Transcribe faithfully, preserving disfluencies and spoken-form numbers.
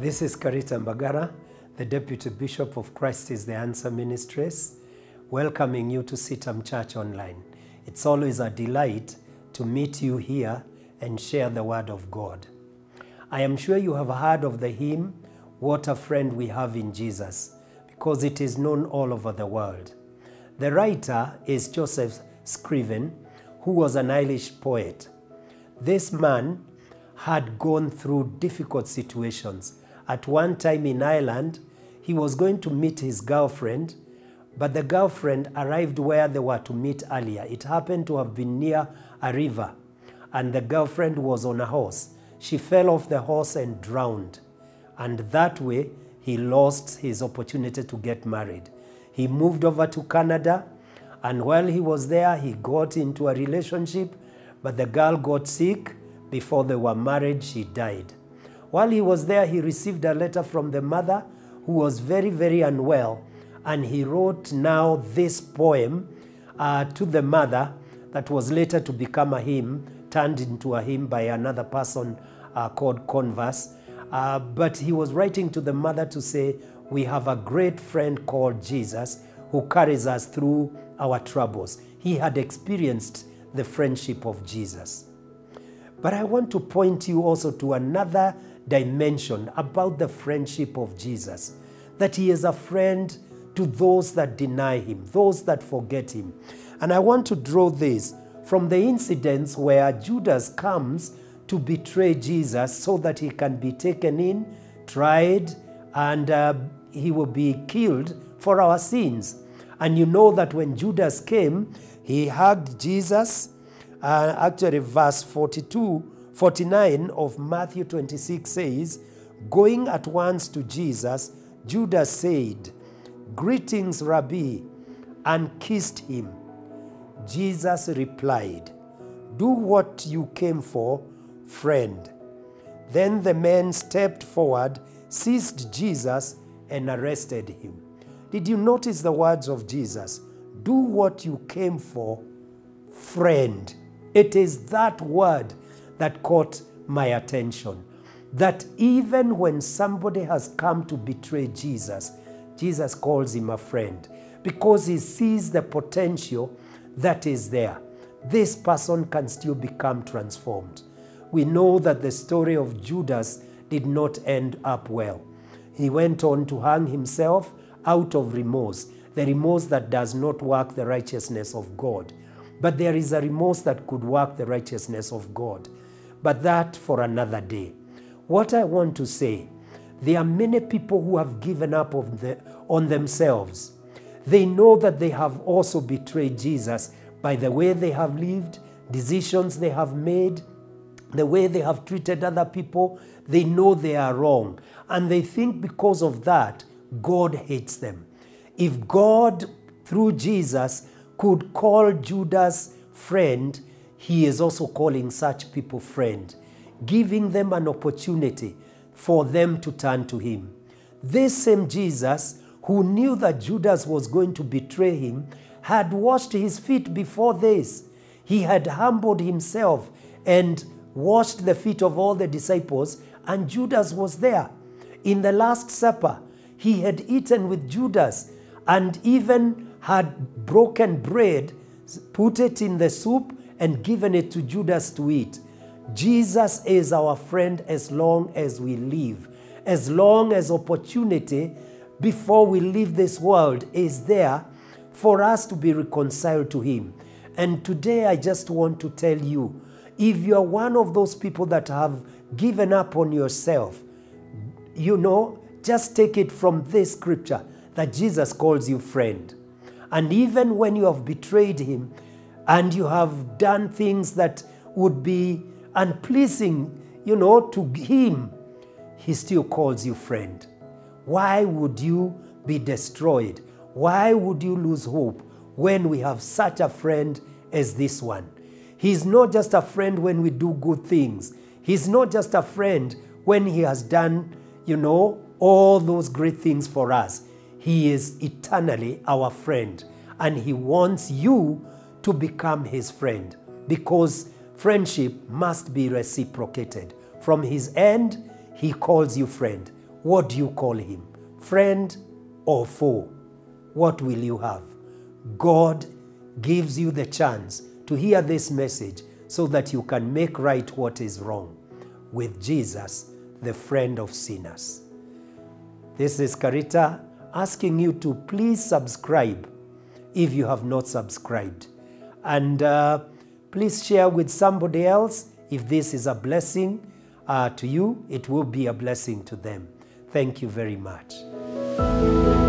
This is Karita Mbagara, the Deputy Bishop of Christ is the Answer Ministries, welcoming you to CITAM Church Online. It's always a delight to meet you here and share the Word of God. I am sure you have heard of the hymn, What a Friend We Have in Jesus, because it is known all over the world. The writer is Joseph Scriven, who was an Irish poet. This man had gone through difficult situations. At one time in Ireland, he was going to meet his girlfriend, but the girlfriend arrived where they were to meet earlier. It happened to have been near a river, and the girlfriend was on a horse. She fell off the horse and drowned, and that way he lost his opportunity to get married. He moved over to Canada, and while he was there, he got into a relationship, but the girl got sick. Before they were married, she died. While he was there, he received a letter from the mother who was very, very unwell, and he wrote now this poem uh, to the mother that was later to become a hymn, turned into a hymn by another person uh, called Converse. Uh, but he was writing to the mother to say, we have a great friend called Jesus who carries us through our troubles. He had experienced the friendship of Jesus. But I want to point you also to another dimension about the friendship of Jesus, that he is a friend to those that deny him, those that forget him. And I want to draw this from the incidents where Judas comes to betray Jesus so that he can be taken in, tried, and uh, he will be killed for our sins. And you know that when Judas came, he hugged Jesus. Uh, actually, verse forty-two, forty-nine of Matthew twenty-six says, going at once to Jesus, Judas said, greetings, Rabbi, and kissed him. Jesus replied, do what you came for, friend. Then the men stepped forward, seized Jesus, and arrested him. Did you notice the words of Jesus? Do what you came for, friend. It is that word that caught my attention. That even when somebody has come to betray Jesus, Jesus calls him a friend because he sees the potential that is there. This person can still become transformed. We know that the story of Judas did not end up well. He went on to hang himself out of remorse, the remorse that does not work the righteousness of God. But there is a remorse that could work the righteousness of God. But that for another day. What I want to say, there are many people who have given up on, the, on themselves. They know that they have also betrayed Jesus by the way they have lived, decisions they have made, the way they have treated other people. They know they are wrong. And they think because of that, God hates them. If God, through Jesus, could call Judas friend, he is also calling such people friend, giving them an opportunity for them to turn to him. This same Jesus, who knew that Judas was going to betray him, had washed his feet before this. He had humbled himself and washed the feet of all the disciples, and Judas was there. In the Last Supper, he had eaten with Judas and even had broken bread, put it in the soup, and given it to Judas to eat. Jesus is our friend as long as we live. As long as opportunity before we leave this world is there for us to be reconciled to him. And today I just want to tell you, if you are one of those people that have given up on yourself, you know, just take it from this scripture that Jesus calls you friend. And even when you have betrayed him and you have done things that would be unpleasing, you know, to him, he still calls you friend. Why would you be destroyed? Why would you lose hope when we have such a friend as this one? He's not just a friend when we do good things. He's not just a friend when he has done, you know, all those great things for us. He is eternally our friend, and he wants you to become his friend, because friendship must be reciprocated. From his end, he calls you friend. What do you call him? Friend or foe? What will you have? God gives you the chance to hear this message so that you can make right what is wrong with Jesus, the friend of sinners. This is Karita asking you to please subscribe if you have not subscribed. And uh, please share with somebody else. If this is a blessing uh, to you, it will be a blessing to them. Thank you very much.